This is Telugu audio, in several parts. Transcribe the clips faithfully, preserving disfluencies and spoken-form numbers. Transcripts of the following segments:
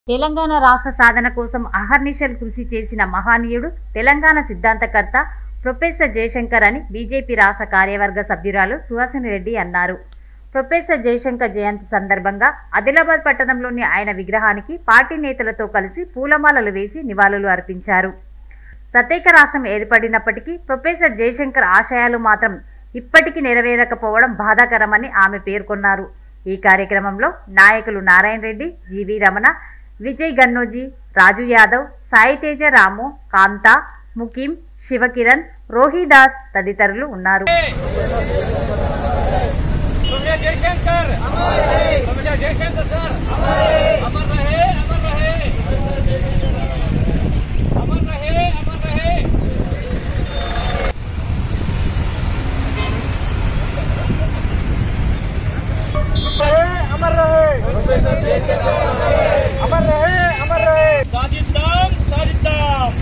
తెలంగాణ రాష్ట్ర సాధన కోసం అహర్నిశలు కృషి చేసిన మహనీయుడు తెలంగాణ సిద్ధాంతకర్త ప్రొఫెసర్ జయశంకర్ అని బీజేపీ రాష్ట్ర కార్యవర్గ సభ్యురాలు సుహాసిని రెడ్డి అన్నారు. ప్రొఫెసర్ జయశంకర్ జయంతి సందర్భంగా ఆదిలాబాద్ పట్టణంలోని ఆయన విగ్రహానికి పార్టీ నేతలతో కలిసి పూలమాలలు వేసి నివాళులు అర్పించారు. ప్రత్యేక రాష్ట్రం ఏర్పడినప్పటికీ ప్రొఫెసర్ జయశంకర్ ఆశయాలు మాత్రం ఇప్పటికీ నెరవేరకపోవడం బాధాకరమని ఆమె పేర్కొన్నారు. ఈ కార్యక్రమంలో నాయకులు నారాయణ రెడ్డి, జీవి రమణ, విజయ్ గన్నోజీ, రాజు యాదవ్, సాయితేజ రాము, కాంతా, ముకిం, శివకిరణ్, రోహిదాస్ తదితరులు ఉన్నారు. अमर रहे प्रोफेसर जयशंकर, अमर रहे अमर रहे साजिदाम साजिदाम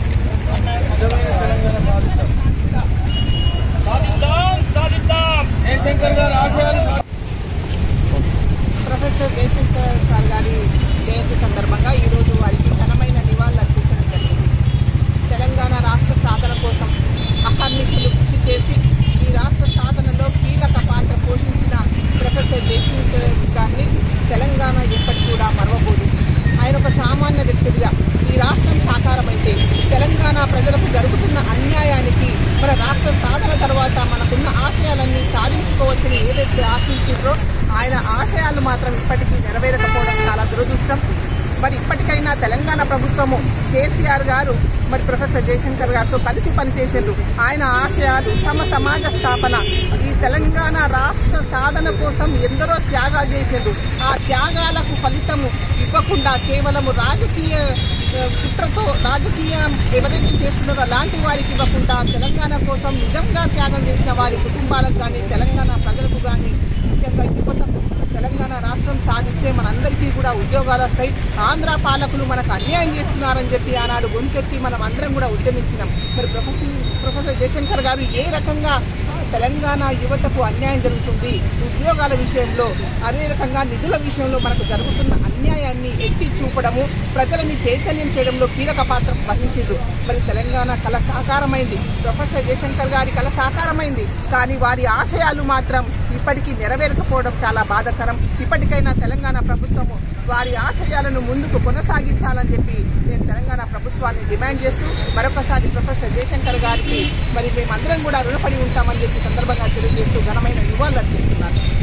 साजिदाम साजिदाम जयशंकर గారి ఆశయాలు. ప్రొఫెసర్ జయశంకర్ సార్ గారి జయంతి సందర్భంగా ఈరోజు వారికి ఘనమైన నివాళులు అర్పించడం జరిగింది. తెలంగాణ రాష్ట్ర సాధన కోసం అహర్నిశలు కృషి చేసి ఈ రాష్ట్ర సాధనలో కీలక పాత్ర పోషించిన ప్రొఫెసర్ జయశంకర్ గారిని తెలంగాణ ఎప్పటికీ కూడా మరవబోదు. ఆయన ఒక సామాన్య వ్యక్తిగా ఈ రాష్ట్రం సాకారమైతే తెలంగాణ ప్రజలకు జరుగుతున్న అన్యాయానికి మన రాష్ట్ర సాధన తర్వాత మనకున్న ఆశయాలన్నీ సాధించుకోవచ్చని ఏదైతే ఆశించారో ఆయన ఆశయాలు మాత్రం ఇప్పటికీ నెరవేరకపోవడం చాలా దురదృష్టం. మరి ఇప్పటికైనా తెలంగాణ ప్రభుత్వము కేసీఆర్ గారు మరి ప్రొఫెసర్ జయశంకర్ గారితో కలిసి పనిచేసేందుకు ఆయన ఆశయాలు సమ సమాజ స్థాపన, ఈ తెలంగాణ రాష్ట్ర సాధన కోసం ఎందరో త్యాగాలు చేసేందుకు ఆ త్యాగాలకు ఫలితము ఇవ్వకుండా కేవలము రాజకీయ కుట్రతో రాజకీయం ఎవరైతే చేస్తున్నారో అలాంటి వారికి ఇవ్వకుండా తెలంగాణ కోసం నిజంగా త్యాగం చేసిన వారి కుటుంబాలకు కానీ తెలంగాణ ప్రజలకు కానీ ముఖ్యంగా యువతకు తెలంగాణ రాష్ట్రం సాధిస్తే మనందరికీ కూడా ఉద్యోగాలు వస్తాయి. ఆంధ్ర పాలకులు మనకు అన్యాయం చేస్తున్నారని చెప్పి ఆనాడు గొంతెత్తి మనం అందరం కూడా ఉద్యమించినాం. మరి ప్రొఫెసర్ ప్రొఫెసర్ జయశంకర్ గారు ఏ రకంగా తెలంగాణ యువతకు అన్యాయం జరుగుతుంది ఉద్యోగాల విషయంలో, అదే రకంగా నిధుల విషయంలో మనకు జరుగుతున్న అన్యాయాన్ని ఎత్తి చూపడము, ప్రజలని చైతన్యం చేయడంలో కీలక పాత్ర వహించింది. మరి తెలంగాణ కళ సాకారమైంది, ప్రొఫెసర్ జయశంకర్ గారి కళ సాకారమైంది. కానీ వారి ఆశయాలు మాత్రం ఇప్పటికీ నెరవేరకపోవడం చాలా బాధాకరం. ఇప్పటికైనా తెలంగాణ ప్రభుత్వము వారి ఆశయాలను ముందుకు కొనసాగించాలని చెప్పి నేను తెలంగాణ ప్రభుత్వాన్ని డిమాండ్ చేస్తూ మరొకసారి ప్రొఫెసర్ జయశంకర్ గారికి మరి మేమందరం కూడా రుణపడి ఉంటామని చెప్పి సందర్భంగా తెలియజేస్తూ ఘనమైన నివాళులు అర్పిస్తున్నారు.